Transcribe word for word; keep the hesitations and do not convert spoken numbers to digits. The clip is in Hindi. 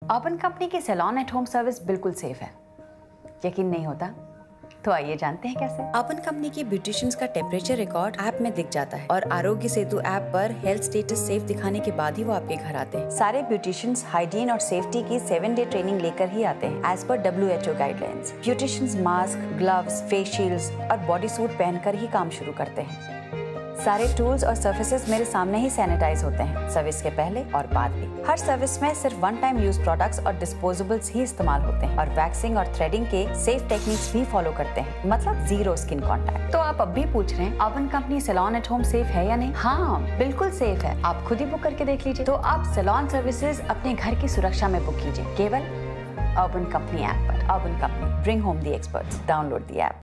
अर्बन कंपनी की सैलून एट होम सर्विस बिल्कुल सेफ है। यकीन नहीं होता तो आइए जानते हैं कैसे। अर्बन कंपनी की ब्यूटिशियंस का टेम्परेचर रिकॉर्ड ऐप में दिख जाता है और आरोग्य सेतु ऐप पर हेल्थ स्टेटस सेफ दिखाने के बाद ही वो आपके घर आते हैं। सारे ब्यूटिशियंस हाइजीन और सेफ्टी की सेवन डे ट्रेनिंग लेकर ही आते हैं as per W H O guidelines. Beauticians mask, gloves, face shields और बॉडी सूट पहनकर ही काम शुरू करते हैं। सारे टूल्स और सर्फेसेस मेरे सामने ही सैनिटाइज होते हैं, सर्विस के पहले और बाद भी। हर सर्विस में सिर्फ वन टाइम यूज प्रोडक्ट्स और डिस्पोजेबल्स ही इस्तेमाल होते हैं और वैक्सिंग और थ्रेडिंग के सेफ टेक्निक्स भी फॉलो करते हैं, मतलब जीरो स्किन कांटेक्ट। तो आप अब भी पूछ रहे हैं Urban Company salon at home safe है या नहीं? हाँ, बिल्कुल सेफ है। आप खुद ही बुक करके देख लीजिए। तो आप सैलून सर्विसेज अपने घर की सुरक्षा में बुक कीजिए केवल अर्बन कंपनी ऐप पर। Urban Company, bring home the experts. Download the app.